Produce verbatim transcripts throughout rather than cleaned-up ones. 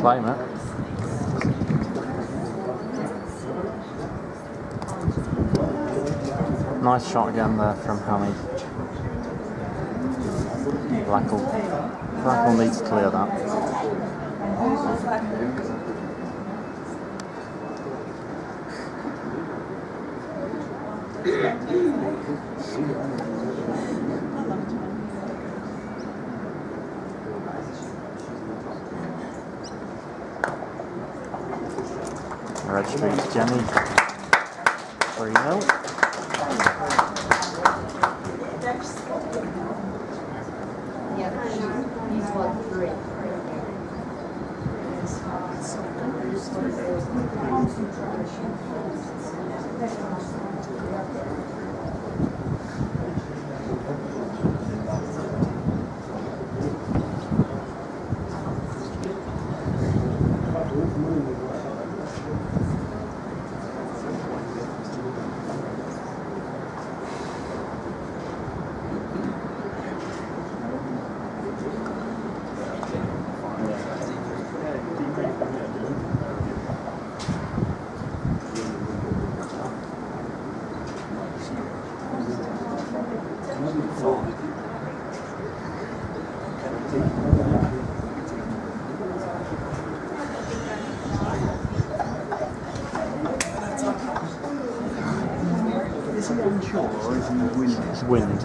claim it. Nice shot again there from Hamy. Black will, Black will need to clear that. Red Street's Jenny. three nil. Is he onshore or is he wind? It's wind.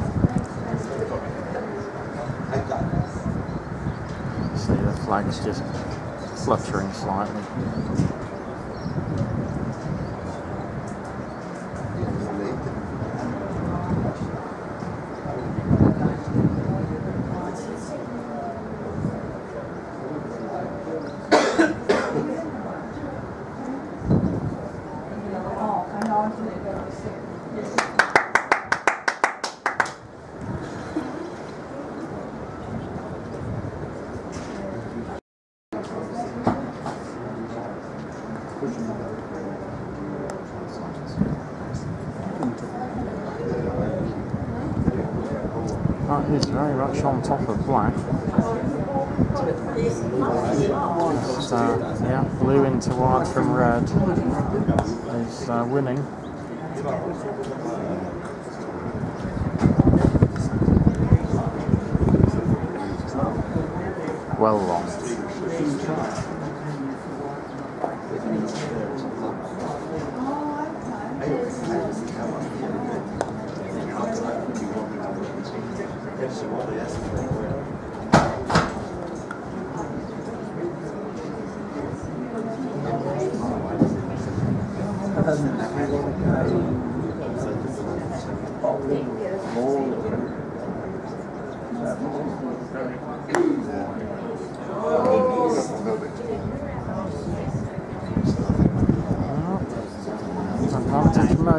See, the flag's just fluttering slightly. That is very much on top of Black. Just, uh, yeah, blue into white from red is uh, winning. Well long. Advantage Mo.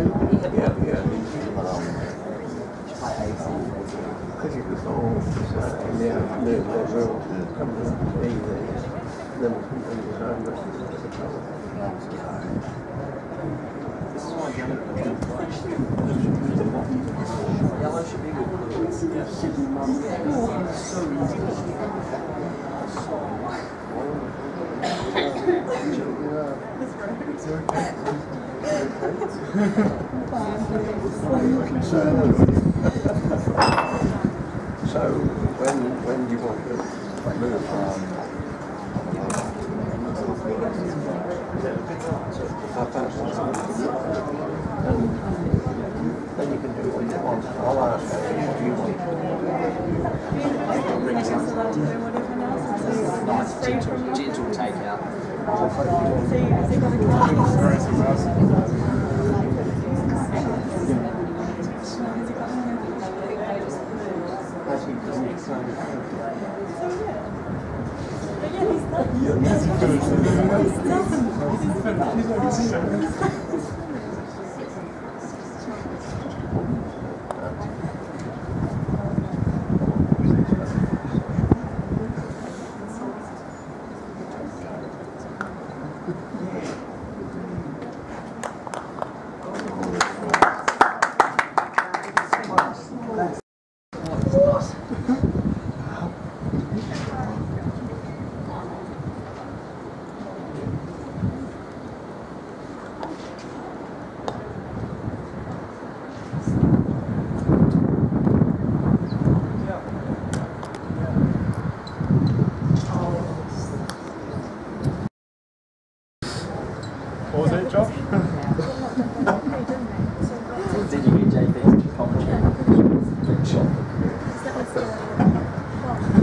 Because it was all in the afternoon, there's all coming easy. Then we'll continue home. This is why yellow should be good. Sydney Mum. So easy. So, when when do you want to move from? And then you can do what you want. I'll ask you, what do you want? Nice, gentle, gentle takeout.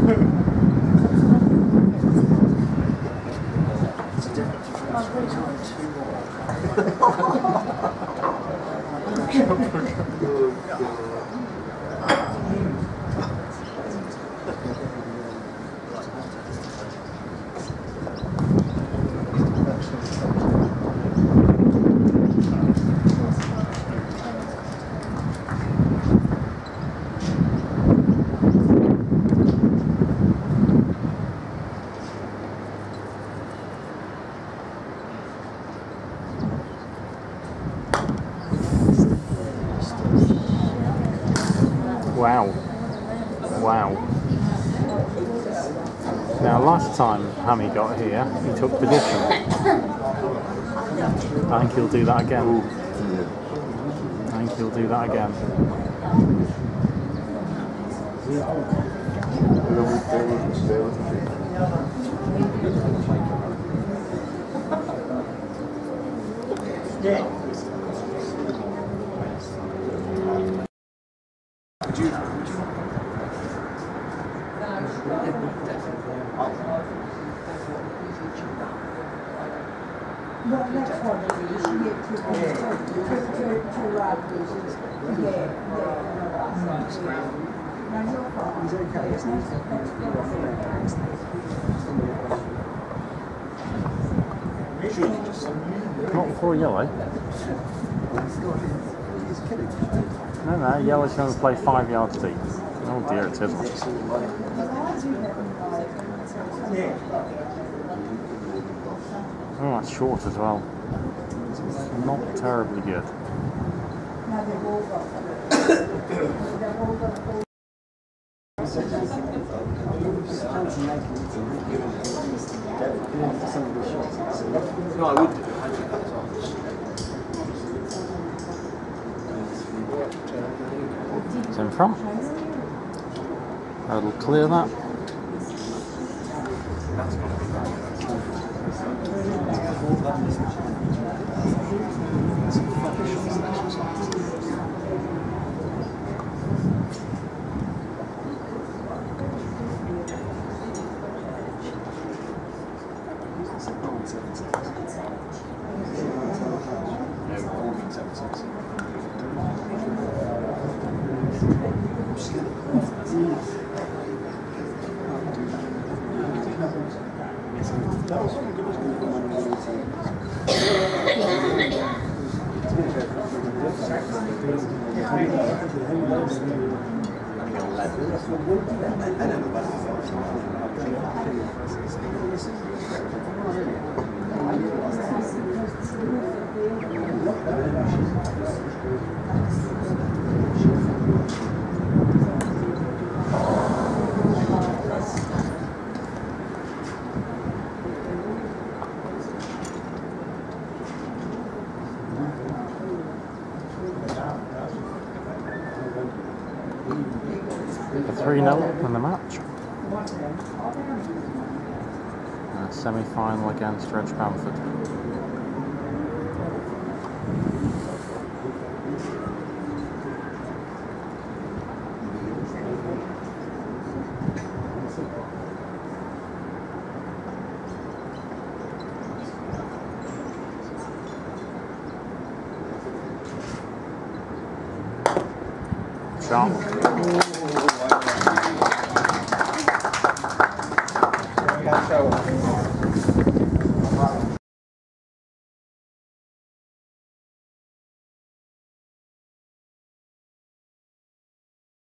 Wow. Wow. Now last time Hamy got here, he took position. I think he'll do that again. I think he'll do that again. Well, next one is you get two, two, two, two, two right pieces. Yeah, yeah, no, that's right. Now you're fine. He's okay, isn't he? Not before yellow. No, no, yellow's going to play five yards deep. Oh dear, it isn't. Oh, that's short as well. Not terribly good. No, I would do. It's in front. That'll clear that. three nil in the match. Uh, semi-final against Reg Bamford. Shot.